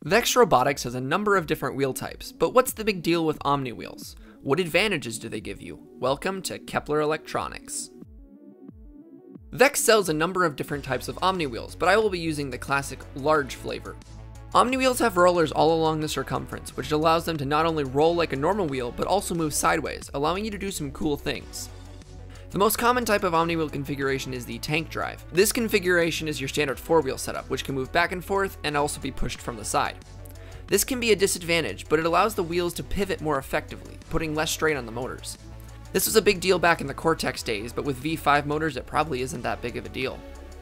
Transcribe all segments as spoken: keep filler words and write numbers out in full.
Vex Robotics has a number of different wheel types, but what's the big deal with Omniwheels? What advantages do they give you? Welcome to Kepler Electronics. Vex sells a number of different types of Omniwheels, but I will be using the classic large flavor. Omniwheels have rollers all along the circumference, which allows them to not only roll like a normal wheel, but also move sideways, allowing you to do some cool things. The most common type of Omniwheel configuration is the tank drive. This configuration is your standard four-wheel setup, which can move back and forth and also be pushed from the side. This can be a disadvantage, but it allows the wheels to pivot more effectively, putting less strain on the motors. This was a big deal back in the Cortex days, but with V five motors it probably isn't that big of a deal.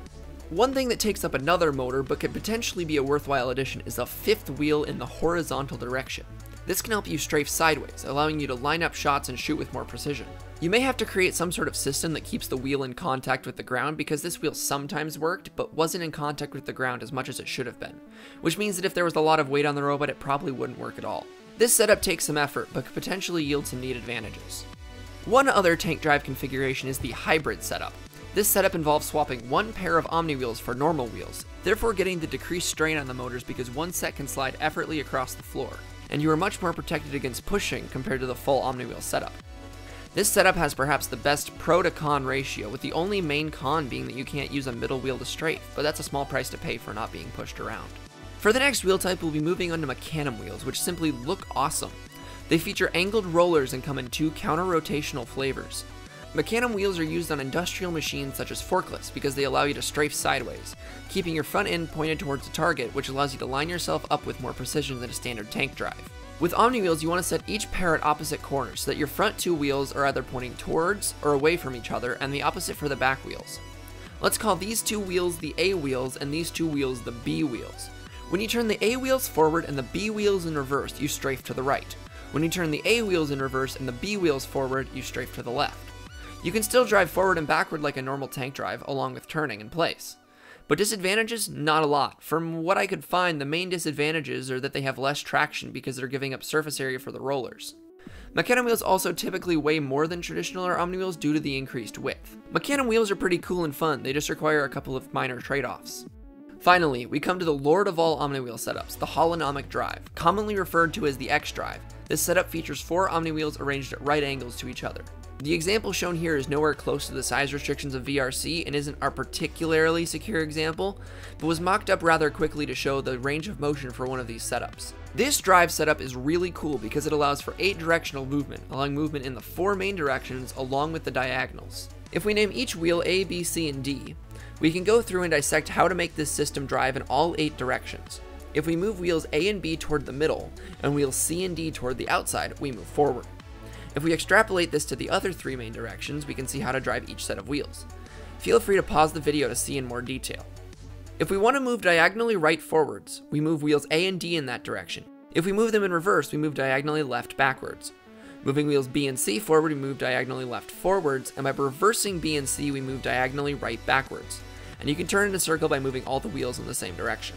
One thing that takes up another motor but could potentially be a worthwhile addition is a fifth wheel in the horizontal direction. This can help you strafe sideways, allowing you to line up shots and shoot with more precision. You may have to create some sort of system that keeps the wheel in contact with the ground, because this wheel sometimes worked, but wasn't in contact with the ground as much as it should have been, which means that if there was a lot of weight on the robot, it probably wouldn't work at all. This setup takes some effort, but could potentially yield some neat advantages. One other tank drive configuration is the hybrid setup. This setup involves swapping one pair of Omniwheels for normal wheels, therefore getting the decreased strain on the motors because one set can slide effortlessly across the floor, and you are much more protected against pushing compared to the full Omniwheel setup. This setup has perhaps the best pro to con ratio, with the only main con being that you can't use a middle wheel to strafe, but that's a small price to pay for not being pushed around. For the next wheel type, we'll be moving on to Mecanum wheels, which simply look awesome. They feature angled rollers and come in two counter-rotational flavors. Mecanum wheels are used on industrial machines such as forklifts because they allow you to strafe sideways, keeping your front end pointed towards the target, which allows you to line yourself up with more precision than a standard tank drive. With Omniwheels, you want to set each pair at opposite corners so that your front two wheels are either pointing towards or away from each other, and the opposite for the back wheels. Let's call these two wheels the A wheels and these two wheels the B wheels. When you turn the A wheels forward and the B wheels in reverse, you strafe to the right. When you turn the A wheels in reverse and the B wheels forward, you strafe to the left. You can still drive forward and backward like a normal tank drive, along with turning in place. But disadvantages? Not a lot. From what I could find, the main disadvantages are that they have less traction because they're giving up surface area for the rollers. Mecanum wheels also typically weigh more than traditional or Omniwheels due to the increased width. Mecanum wheels are pretty cool and fun, they just require a couple of minor trade-offs. Finally, we come to the lord of all Omniwheel setups, the Holonomic drive, commonly referred to as the X drive. This setup features four Omniwheels arranged at right angles to each other. The example shown here is nowhere close to the size restrictions of V R C and isn't our particularly secure example, but was mocked up rather quickly to show the range of motion for one of these setups. This drive setup is really cool because it allows for eight directional movement, allowing movement in the four main directions along with the diagonals. If we name each wheel A, B, C, and D, we can go through and dissect how to make this system drive in all eight directions. If we move wheels A and B toward the middle, and wheels C and D toward the outside, we move forward. If we extrapolate this to the other three main directions, we can see how to drive each set of wheels. Feel free to pause the video to see in more detail. If we want to move diagonally right forwards, we move wheels A and D in that direction. If we move them in reverse, we move diagonally left backwards. Moving wheels B and C forward, we move diagonally left forwards, and by reversing B and C, we move diagonally right backwards. And you can turn in a circle by moving all the wheels in the same direction.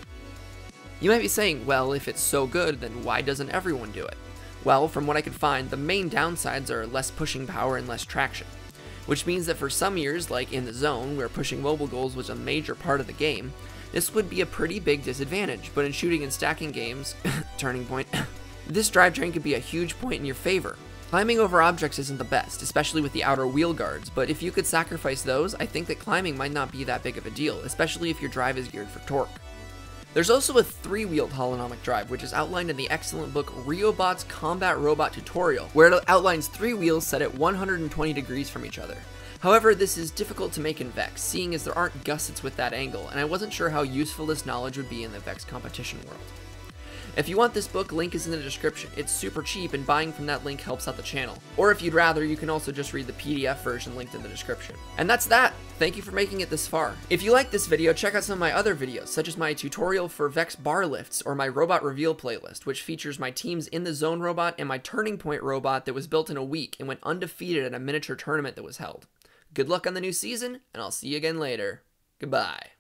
You might be saying, well, if it's so good, then why doesn't everyone do it? Well, from what I could find, the main downsides are less pushing power and less traction, which means that for some years, like in the zone, where pushing mobile goals was a major part of the game, this would be a pretty big disadvantage, but in shooting and stacking games, turning point, this drivetrain could be a huge point in your favor. Climbing over objects isn't the best, especially with the outer wheel guards, but if you could sacrifice those, I think that climbing might not be that big of a deal, especially if your drive is geared for torque. There's also a three-wheeled holonomic drive, which is outlined in the excellent book Riobotz Combat Robot Tutorial, where it outlines three wheels set at one hundred twenty degrees from each other. However, this is difficult to make in Vex, seeing as there aren't gussets with that angle, and I wasn't sure how useful this knowledge would be in the Vex competition world. If you want this book, link is in the description. It's super cheap, and buying from that link helps out the channel. Or if you'd rather, you can also just read the P D F version linked in the description. And that's that! Thank you for making it this far. If you like this video, check out some of my other videos, such as my tutorial for Vex bar lifts, or my robot reveal playlist, which features my teams in the zone robot and my turning point robot that was built in a week and went undefeated at a miniature tournament that was held. Good luck on the new season, and I'll see you again later. Goodbye.